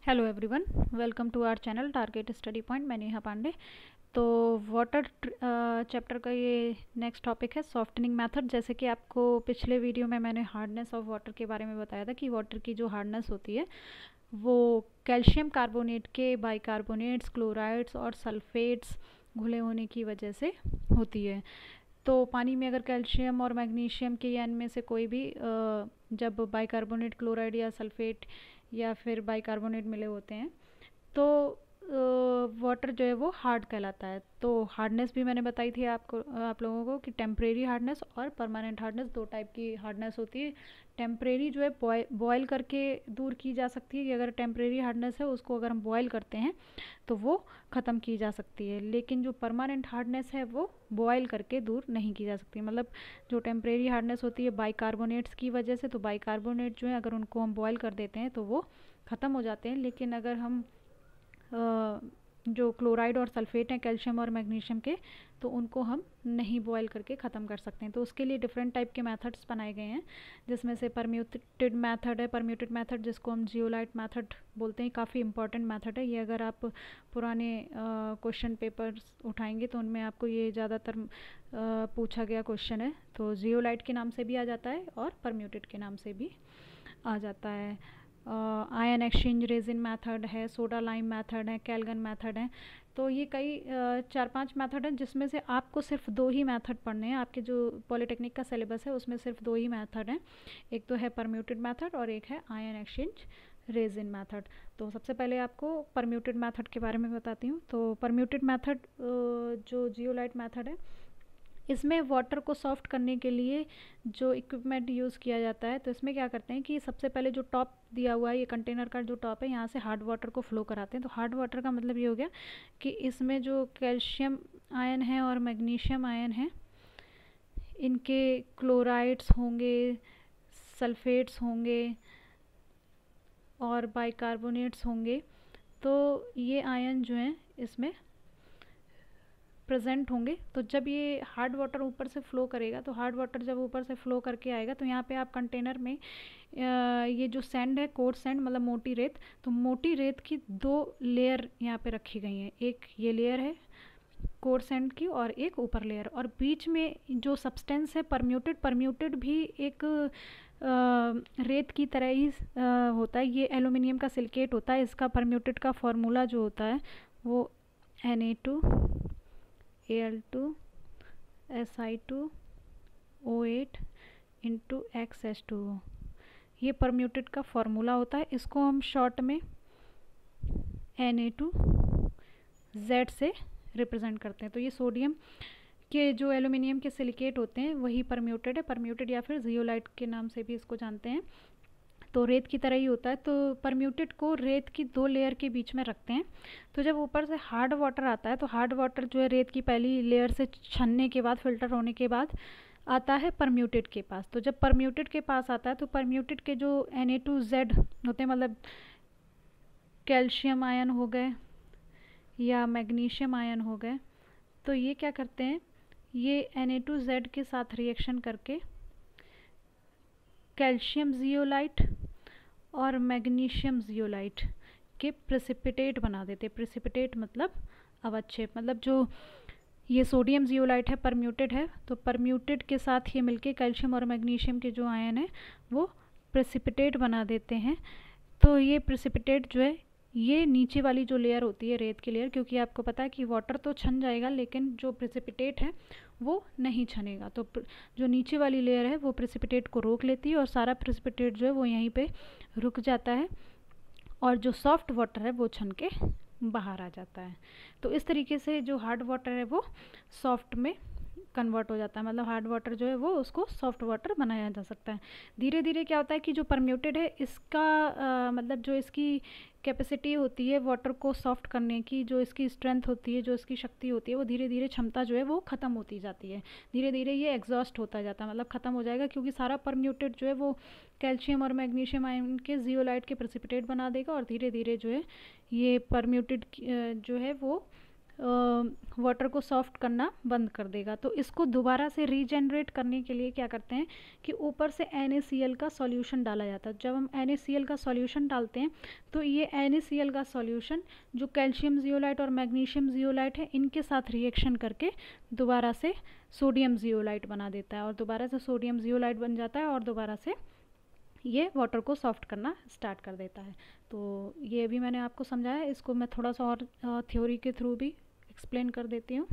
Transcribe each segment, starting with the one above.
Hello everyone, welcome to our channel target study point. मैं नेहा पांडे। तो water chapter का ये नेक्स्ट टॉपिक है सॉफ्टनिंग मेथड। जैसे कि आपको पिछले वीडियो में मैंने हार्डनेस ऑफ वाटर के बारे में बताया था कि वाटर की जो हार्डनेस होती है वो कैल्शियम कार्बोनेट के बाइकार्बोनेट्स, क्लोराइड्स और सल्फेट्स घुले होने की वजह से होती है। तो पानी में अगर कैल्शियम और मैग्नीशियम के या इनमें से कोई भी जब बाइकार्बोनेट, क्लोराइड या सल्फेट या फिर बाइकार्बोनेट मिले होते हैं तो वाटर जो है वो हार्ड कहलाता है। तो हार्डनेस भी मैंने बताई थी आप लोगों को कि टेम्परेरी हार्डनेस और परमानेंट हार्डनेस, दो टाइप की हार्डनेस होती है। टेम्परेरी जो है बॉयल करके दूर की जा सकती है कि अगर टेम्परेरी हार्डनेस है उसको अगर हम बॉयल करते हैं तो वो ख़त्म की जा सकती है। लेकिन जो परमानेंट हार्डनेस है वो बॉयल करके दूर नहीं की जा सकती। मतलब जो टेम्परेरी हार्डनेस होती है बाइकार्बोनेट्स की वजह से, तो बाइकार्बोनेट जो है अगर उनको हम बॉयल कर देते हैं तो वो ख़त्म हो जाते हैं। लेकिन अगर हम जो क्लोराइड और सल्फेट हैं कैल्शियम और मैग्नीशियम के, तो उनको हम नहीं बॉयल करके ख़त्म कर सकते हैं। तो उसके लिए डिफरेंट टाइप के मेथड्स बनाए गए हैं, जिसमें से परम्यूटेड मेथड है। परम्यूटेड मेथड जिसको हम जियोलाइट मेथड बोलते हैं, काफ़ी इंपॉर्टेंट मेथड है ये। अगर आप पुराने क्वेश्चन पेपर्स उठाएंगे तो उनमें आपको ये ज़्यादातर पूछा गया क्वेश्चन है। तो जियोलाइट के नाम से भी आ जाता है और परम्यूटेड के नाम से भी आ जाता है। आयन एक्सचेंज रेजिन मेथड है, सोडा लाइम मेथड है, कैलगन मेथड है। तो ये कई 4-5 मेथड हैं, जिसमें से आपको सिर्फ 2 ही मेथड पढ़ने हैं। आपके जो पॉलिटेक्निक का सिलेबस है उसमें सिर्फ 2 ही मेथड हैं। एक तो है परम्यूटेड मेथड और एक है आयन एक्सचेंज रेजिन मेथड। तो सबसे पहले आपको परम्यूटेड मेथड के बारे में बताती हूँ। तो परम्यूटेड मेथड जो जियोलाइट मेथड है, इसमें वाटर को सॉफ्ट करने के लिए जो इक्विपमेंट यूज़ किया जाता है, तो इसमें क्या करते हैं कि सबसे पहले जो टॉप दिया हुआ है, ये कंटेनर का जो टॉप है, यहाँ से हार्ड वाटर को फ्लो कराते हैं। तो हार्ड वाटर का मतलब ये हो गया कि इसमें जो कैल्शियम आयन है और मैग्नीशियम आयन है, इनके क्लोराइड्स होंगे, सल्फेट्स होंगे और बाइकार्बोनेट्स होंगे। तो ये आयन जो हैं इसमें प्रेजेंट होंगे। तो जब ये हार्ड वाटर ऊपर से फ़्लो करेगा, तो हार्ड वाटर जब ऊपर से फ़्लो करके आएगा तो यहाँ पे आप कंटेनर में ये जो सैंड है, कोर्स सैंड मतलब मोटी रेत, तो मोटी रेत की 2 लेयर यहाँ पे रखी गई हैं। एक ये लेयर है कोर सैंड की और एक ऊपर लेयर, और बीच में जो सब्सटेंस है परम्यूटेड भी एक रेत की तरह ही होता है। ये एल्यूमिनियम का सिलिकेट होता है। इसका परम्यूटेड का फॉर्मूला जो होता है वो Na2 Al2 Si2 O8 into XH2O, ये परम्यूटेड का फॉर्मूला होता है। इसको हम शॉर्ट में Na2Z से रिप्रेजेंट करते हैं। तो ये सोडियम के जो एल्यूमिनियम के सिलिकेट होते हैं वही परम्यूटेड है। परम्यूटेड या फिर जियोलाइट के नाम से भी इसको जानते हैं। तो रेत की तरह ही होता है। तो परम्यूटेड को रेत की 2 लेयर के बीच में रखते हैं। तो जब ऊपर से हार्ड वाटर आता है, तो हार्ड वाटर जो है रेत की पहली लेयर से छनने के बाद, फिल्टर होने के बाद आता है परम्यूटेड के पास। तो जब परम्यूटेड के पास आता है तो परम्यूटेड के जो Na2Z होते हैं, मतलब कैल्शियम आयन हो गए या मैग्नीशियम आयन हो गए, तो ये क्या करते हैं, ये Na2Z के साथ रिएक्शन करके कैल्शियम जियोलाइट और मैग्नीशियम जियोलाइट के प्रेसिपिटेट बना देते। प्रेसिपिटेट मतलब अवक्षेप। मतलब जो ये सोडियम जियोलाइट है, परम्यूटेड है, तो परम्यूटेड के साथ ये मिलके कैल्शियम और मैग्नीशियम के जो आयन है वो प्रेसिपिटेट बना देते हैं। तो ये प्रेसिपिटेट जो है, ये नीचे वाली जो लेयर होती है रेत की लेयर, क्योंकि आपको पता है कि वाटर तो छन जाएगा लेकिन जो प्रेसिपिटेट है वो नहीं छनेगा। तो जो नीचे वाली लेयर है वो प्रेसिपिटेट को रोक लेती है और सारा प्रेसिपिटेट जो है वो यहीं पे रुक जाता है, और जो सॉफ्ट वाटर है वो छन के बाहर आ जाता है। तो इस तरीके से जो हार्ड वाटर है वो सॉफ्ट में कन्वर्ट हो जाता है। मतलब हार्ड वाटर जो है वो उसको सॉफ्ट वाटर बनाया जा सकता है। धीरे धीरे क्या होता है कि जो परम्यूटेड है इसका मतलब जो इसकी कैपेसिटी होती है वाटर को सॉफ्ट करने की, जो इसकी स्ट्रेंथ होती है, जो इसकी शक्ति होती है, वो धीरे धीरे क्षमता जो है वो ख़त्म होती जाती है। धीरे धीरे ये एग्जॉस्ट होता जाता है, मतलब ख़त्म हो जाएगा, क्योंकि सारा परम्यूटेड जो है वो कैल्शियम और मैग्नीशियम आयन के जियोलाइट के प्रेसिपिटेट बना देगा, और धीरे धीरे जो है ये परम्यूटेड जो है वो वाटर को सॉफ्ट करना बंद कर देगा। तो इसको दोबारा से रीजनरेट करने के लिए क्या करते हैं कि ऊपर से NaCl का सॉल्यूशन डाला जाता है। जब हम NaCl का सॉल्यूशन डालते हैं तो ये NaCl का सॉल्यूशन जो कैल्शियम जियोलाइट और मैग्नीशियम जियोलाइट है इनके साथ रिएक्शन करके दोबारा से सोडियम जियोलाइट बना देता है, और दोबारा से सोडियम जियोलाइट बन जाता है और दोबारा से ये वाटर को सॉफ्ट करना स्टार्ट कर देता है। तो ये भी मैंने आपको समझाया, इसको मैं थोड़ा सा और थ्योरी के थ्रू भी एक्सप्लेन कर देती हूँ।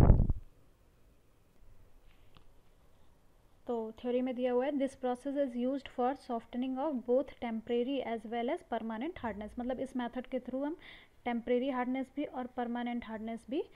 तो थ्योरी में दिया हुआ है, this process is used for softening of both temporary as well as permanent hardness. मतलब इस मेथड के थ्रू हम टेम्परेरी हार्डनेस भी और परमानेंट हार्डनेस भी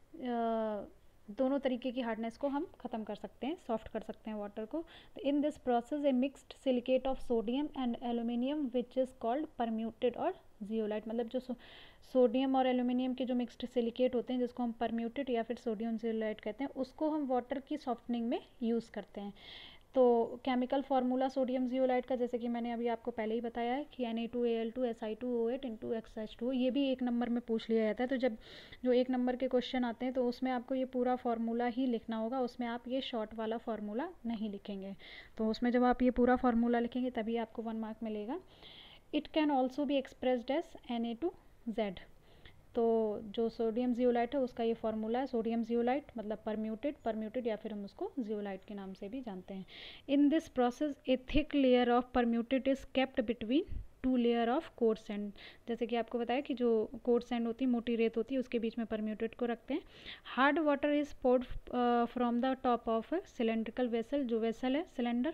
दोनों तरीके की हार्डनेस को हम ख़त्म कर सकते हैं, सॉफ्ट कर सकते हैं वाटर को। तो in this process a mixed silicate of sodium and aluminium which is called permutit और जियोलाइट। मतलब जो सोडियम और एल्यूमिनियम के जो मिक्स्ड सिलिकेट होते हैं जिसको हम परम्यूटेड या फिर सोडियम जियोलाइट कहते हैं, उसको हम वाटर की सॉफ्टनिंग में यूज़ करते हैं। तो केमिकल फार्मूला सोडियम जियोलाइट का जैसे कि मैंने अभी आपको पहले ही बताया है कि Na2Al2 Si2O8 इंटू XH2, ये भी एक नंबर में पूछ लिया जाता है। तो जब जो एक नंबर के क्वेश्चन आते हैं तो उसमें आपको ये पूरा फार्मूला ही लिखना होगा, उसमें आप ये शॉर्ट वाला फार्मूला नहीं लिखेंगे। तो उसमें जब आप ये पूरा फार्मूला लिखेंगे तभी आपको 1 मार्क मिलेगा। It can also be expressed as Na2Z। तो जो सोडियम जियोलाइट है उसका ये फार्मूला है, सोडियम जियोलाइट मतलब परम्यूटेड या फिर हम उसको जियोलाइट के नाम से भी जानते हैं। In this process a thick layer of permutit is kept between 2 layer of coarse sand. जैसे कि आपको बताया कि जो कोर्स सैंड होती है, मोटी रेत होती है, उसके बीच में परम्यूटेड को रखते हैं। Hard water is poured from the top of a cylindrical vessel. जो वेसल है सिलेंडर,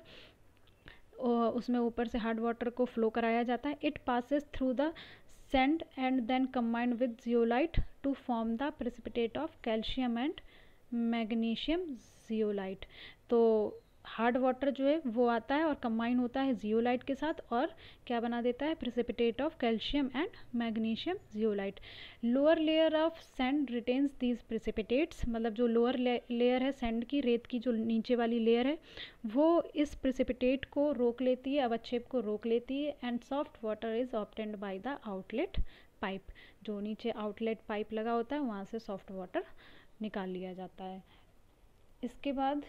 उसमें ऊपर से हार्ड वाटर को फ्लो कराया जाता है। It passes through the sand and then combined with zeolite to form the precipitate of calcium and magnesium zeolite। तो हार्ड वाटर जो है वो आता है और कंबाइन होता है जियोलाइट के साथ और क्या बना देता है, precipitate of calcium and magnesium zeolite. Lower layer of sand retains these precipitates. मतलब जो लोअर लेयर है सैंड की, रेत की जो नीचे वाली लेयर है, वो इस प्रेसिपिटेट को रोक लेती है, अवक्षेप को रोक लेती है। And soft water is obtained by the outlet pipe. जो नीचे आउटलेट पाइप लगा होता है वहाँ से सॉफ्ट वाटर निकाल लिया जाता है। इसके बाद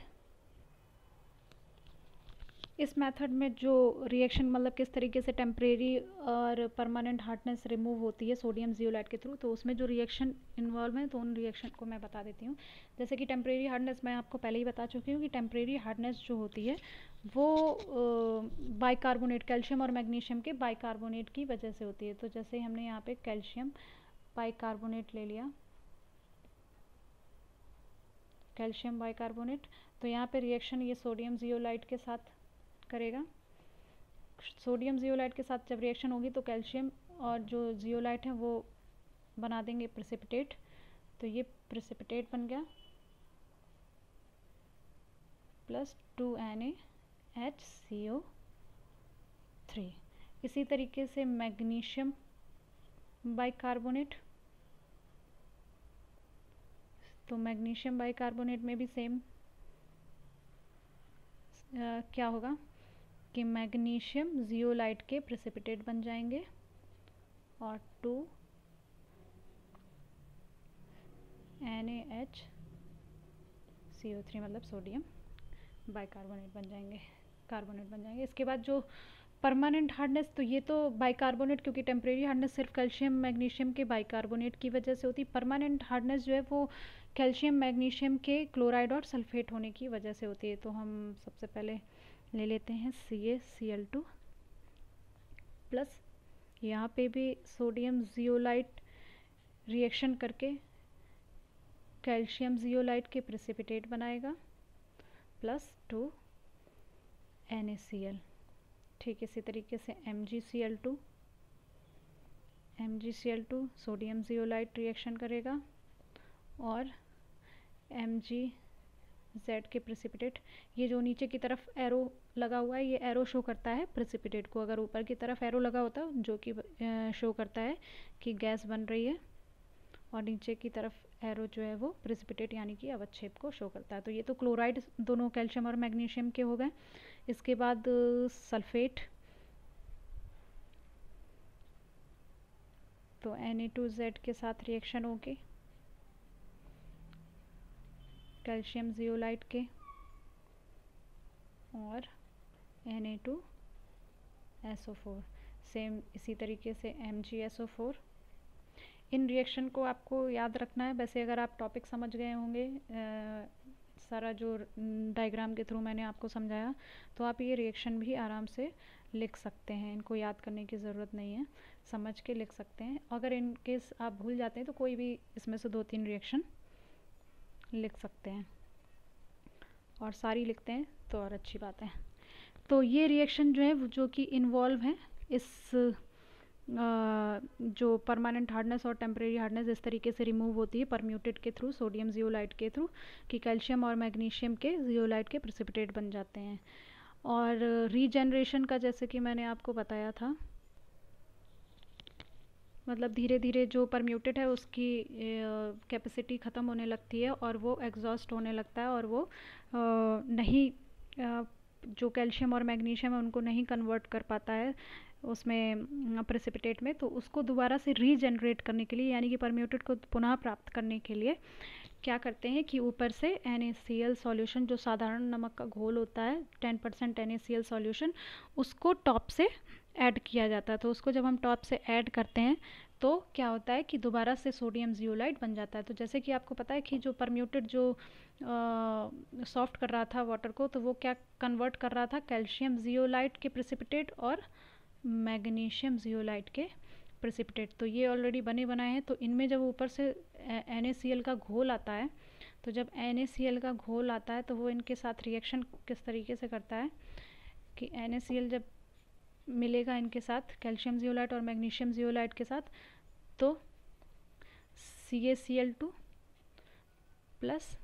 इस मेथड में जो रिएक्शन मतलब किस तरीके से टेम्परेरी और परमानेंट हार्डनेस रिमूव होती है सोडियम जियोलाइट के थ्रू, तो उसमें जो रिएक्शन इन्वॉल्व है तो उन रिएक्शन को मैं बता देती हूँ। जैसे कि टेम्परेरी हार्डनेस मैं आपको पहले ही बता चुकी हूँ कि टेम्परेरी हार्डनेस जो होती है वो बाइकार्बोनेट, कैल्शियम और मैग्नीशियम के बाइकार्बोनेट की वजह से होती है। तो जैसे हमने यहाँ पे कैल्शियम बाइकार्बोनेट ले लिया, कैल्शियम बाइकार्बोनेट, तो यहाँ पे रिएक्शन ये सोडियम जियोलाइट के साथ करेगा। सोडियम जियोलाइट के साथ जब रिएक्शन होगी तो कैल्शियम और जो जियोलाइट है वो बना देंगे प्रेसिपिटेट। तो ये प्रेसिपिटेट बन गया प्लस 2NaHCO3। इसी तरीके से मैग्नीशियम बाइकार्बोनेट, तो मैग्नीशियम बाइकार्बोनेट में भी सेम क्या होगा कि मैग्नीशियम जियोलाइट के प्रेसिपिटेट बन जाएंगे और 2NaHCO3 मतलब सोडियम बाइकार्बोनेट बन जाएंगे, कार्बोनेट बन जाएंगे। इसके बाद जो परमानेंट हार्डनेस, तो ये तो बाइकार्बोनेट, क्योंकि टेम्परेरी हार्डनेस सिर्फ कैल्शियम मैग्नीशियम के बाइकार्बोनेट की वजह से होती। परमानेंट हार्डनेस जो है वो कैल्शियम मैग्नीशियम के क्लोराइड और सल्फेट होने की वजह से होती है। तो हम सबसे पहले ले लेते हैं CaCl2 प्लस, यहाँ पे भी सोडियम जियोलाइट रिएक्शन करके कैल्शियम जियोलाइट के प्रेसिपिटेट बनाएगा प्लस 2NaCl। ठीक इसी तरीके से MgCl2 सोडियम जियोलाइट रिएक्शन करेगा और Mgz के प्रेसिपिटेट। ये जो नीचे की तरफ एरो लगा हुआ है, ये एरो शो करता है प्रेसिपिटेट को। अगर ऊपर की तरफ एरो लगा होता जो कि शो करता है कि गैस बन रही है, और नीचे की तरफ एरो जो है वो प्रेसिपिटेट यानी कि अवक्षेप को शो करता है। तो ये तो क्लोराइड दोनों कैल्शियम और मैग्नीशियम के हो गए। इसके बाद सल्फेट, तो Na2Z के साथ रिएक्शन होगी कैल्शियम जियोलाइट के और Na2SO4, सेम इसी तरीके से MgSO4। इन रिएक्शन को आपको याद रखना है। वैसे अगर आप टॉपिक समझ गए होंगे, सारा जो डायग्राम के थ्रू मैंने आपको समझाया, तो आप ये रिएक्शन भी आराम से लिख सकते हैं। इनको याद करने की ज़रूरत नहीं है, समझ के लिख सकते हैं। अगर इन केस आप भूल जाते हैं तो कोई भी इसमें से 2-3 रिएक्शन लिख सकते हैं, और सारी लिखते हैं तो और अच्छी बात है। तो ये रिएक्शन जो है जो कि इन्वॉल्व हैं इस जो परमानेंट हार्डनेस और टेम्परेरी हार्डनेस इस तरीके से रिमूव होती है परम्यूटेड के थ्रू, सोडियम जियोलाइट के थ्रू, कि कैल्शियम और मैग्नीशियम के जियोलाइट के प्रेसिपिटेट बन जाते हैं। और रीजनरेशन का जैसे कि मैंने आपको बताया था, मतलब धीरे धीरे जो परम्यूटेड है उसकी कैपेसिटी ख़त्म होने लगती है और वो एग्जॉस्ट होने लगता है, और वो नहीं जो कैल्शियम और मैग्नीशियम है उनको नहीं कन्वर्ट कर पाता है उसमें प्रेसिपिटेट में। तो उसको दोबारा से रीजनरेट करने के लिए, यानी कि परम्यूटेड को पुनः प्राप्त करने के लिए क्या करते हैं कि ऊपर से NaCl सॉल्यूशन, जो साधारण नमक का घोल होता है 10% NaCl सॉल्यूशन, उसको टॉप से ऐड किया जाता है। तो उसको जब हम टॉप से ऐड करते हैं तो क्या होता है कि दोबारा से सोडियम जियोलाइट बन जाता है। तो जैसे कि आपको पता है कि जो परम्यूटेड जो सॉफ्ट कर रहा था वाटर को, तो वो क्या कन्वर्ट कर रहा था, कैल्शियम जियोलाइट के प्रेसिपिटेट और मैग्नीशियम जियोलाइट के प्रेसिपिटेट। तो ये ऑलरेडी बने बनाए हैं, तो इनमें जब ऊपर से NaCl का घोल आता है, तो जब NaCl का घोल आता है तो वो इनके साथ रिएक्शन किस तरीके से करता है कि NaCl जब मिलेगा इनके साथ कैल्शियम जियोलाइट और मैग्नीशियम जियोलाइट के साथ, तो CaCl2 प्लस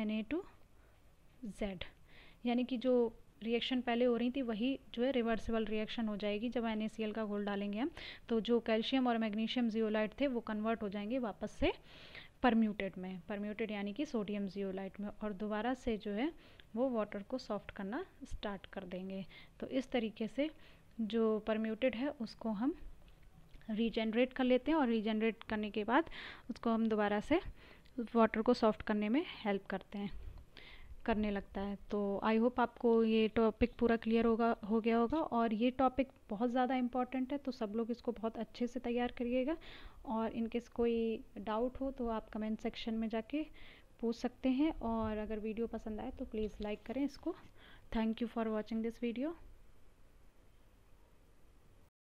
Na2Z, यानी कि जो रिएक्शन पहले हो रही थी वही जो है रिवर्सिबल रिएक्शन हो जाएगी। जब NaCl का घोल डालेंगे हम, तो जो कैल्शियम और मैग्नीशियम जियोलाइट थे वो कन्वर्ट हो जाएंगे वापस से परम्यूटेड में, परम्यूटेड यानी कि सोडियम जियोलाइट में, और दोबारा से जो है वो वाटर को सॉफ्ट करना स्टार्ट कर देंगे। तो इस तरीके से जो परम्यूटेड है उसको हम रीजनरेट कर लेते हैं, और रीजनरेट करने के बाद उसको हम दोबारा से वाटर को सॉफ्ट करने में हेल्प करने लगता है। तो आई होप आपको ये टॉपिक पूरा क्लियर हो गया होगा, और ये टॉपिक बहुत ज़्यादा इम्पॉर्टेंट है, तो सब लोग इसको बहुत अच्छे से तैयार करिएगा। और इनकेस कोई डाउट हो तो आप कमेंट सेक्शन में जाके पूछ सकते हैं, और अगर वीडियो पसंद आए तो प्लीज़ लाइक करें इसको। Thank you for watching this video.